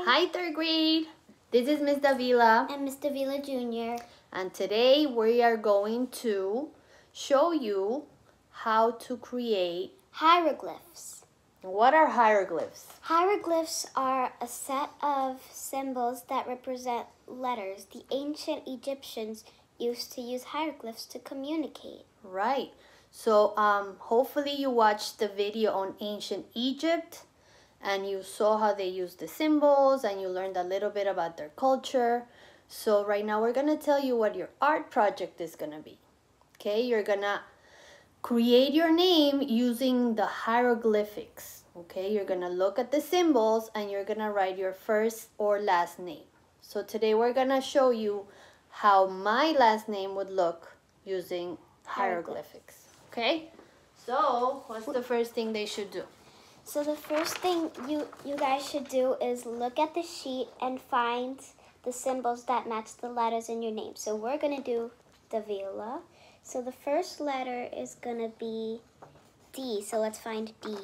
Hi, third grade. This is Miss Davila. And Miss Davila Jr. And today we are going to show you how to create hieroglyphs. What are hieroglyphs? Hieroglyphs are a set of symbols that represent letters. The ancient Egyptians used to use hieroglyphs to communicate. Right. So hopefully you watched the video on ancient Egypt and you saw how they used the symbols and you learned a little bit about their culture. So right now we're going to tell you what your art project is going to be. Okay, you're going to create your name using the hieroglyphics. Okay, you're going to look at the symbols and you're going to write your first or last name. So today we're going to show you how my last name would look using hieroglyphics. Okay, so what's the first thing they should do? So the first thing you guys should do is look at the sheet and find the symbols that match the letters in your name. So we're going to do Davila. So the first letter is going to be D. So let's find D.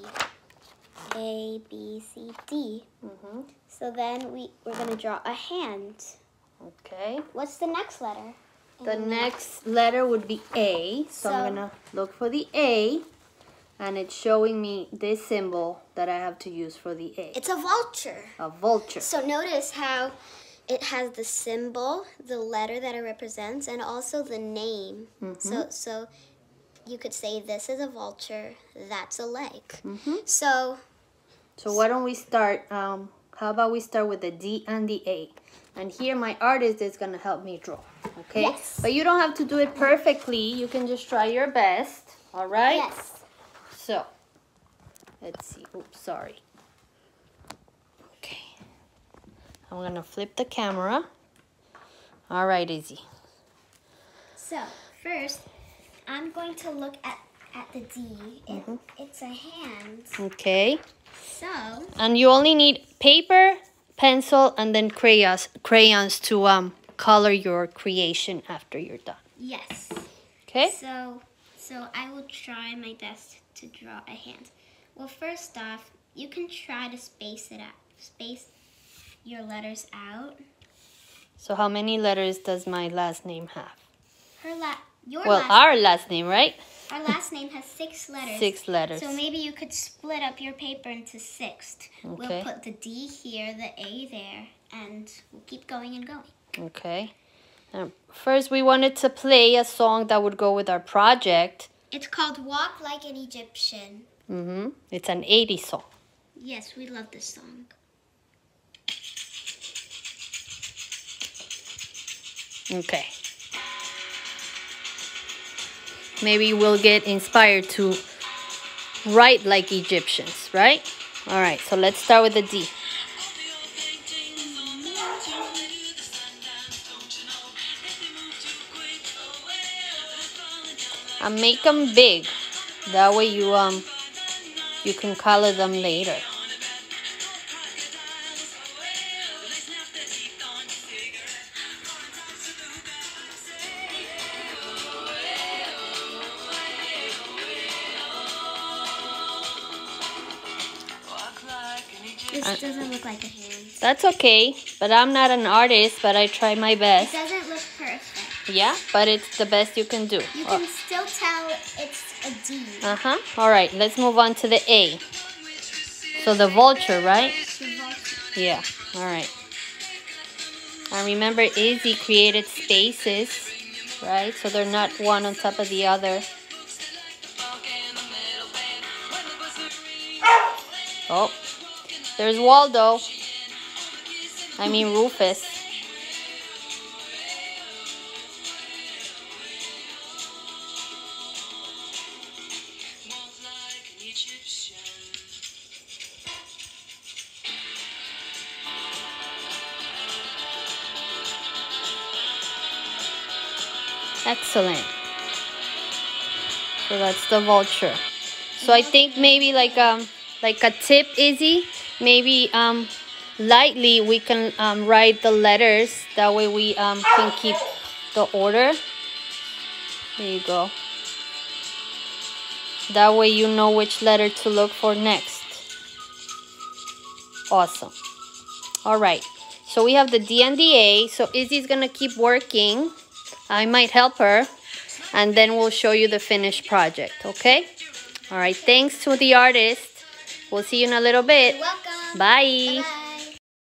A, B, C, D. So then we're going to draw a hand. Okay. What's the next letter? The next letter would be A. So I'm going to look for the A. And it's showing me this symbol that I have to use for the A. It's a vulture. A vulture. So notice how it has the symbol, the letter that it represents, and also the name. So you could say this is a vulture, that's a leg. So why don't we start, how about we start with the D and the A. And here my artist is going to help me draw. Okay? Yes. But you don't have to do it perfectly. You can just try your best. All right? Yes. So, let's see. Oops, sorry. Okay. I'm going to flip the camera. All right, Izzy. So, first, I'm going to look at the D. It's a hand. Okay. So. And you only need paper, pencil, and then crayons to color your creation after you're done. Yes. Okay. So I will try my best to draw a hand. Well, first off, you can try to space your letters out. So how many letters does my last name have? Our last name, right? Our last name has 6 letters. 6 letters. So maybe you could split up your paper into 6. Okay. We'll put the D here, the A there, and we'll keep going and going. Okay. First, we wanted to play a song that would go with our project. It's called Walk Like an Egyptian. It's an 80s song. Yes, we love this song. Okay. Maybe we'll get inspired to write like Egyptians, right? All right, so let's start with the D. And make them big. That way you can color them later. This doesn't look like a hand. That's okay, but I'm not an artist, but I try my best. It doesn't look perfect. Yeah, but it's the best you can do. You can still tell it's a D. All right, let's move on to the A. So the vulture, right? The vulture. Yeah, all right. And remember, Izzy created spaces, right? So they're not one on top of the other. Oh, there's Waldo. I mean Rufus. Excellent. So that's the vulture. So I think maybe like a tip, Izzy, maybe lightly we can write the letters. That way we can keep the order. There you go. That way you know which letter to look for next. Awesome. All right. So we have the D and the A. So Izzy's going to keep working. I might help her. And then we'll show you the finished project, okay? All right. Thanks to the artist. We'll see you in a little bit. You're welcome. Bye. Bye.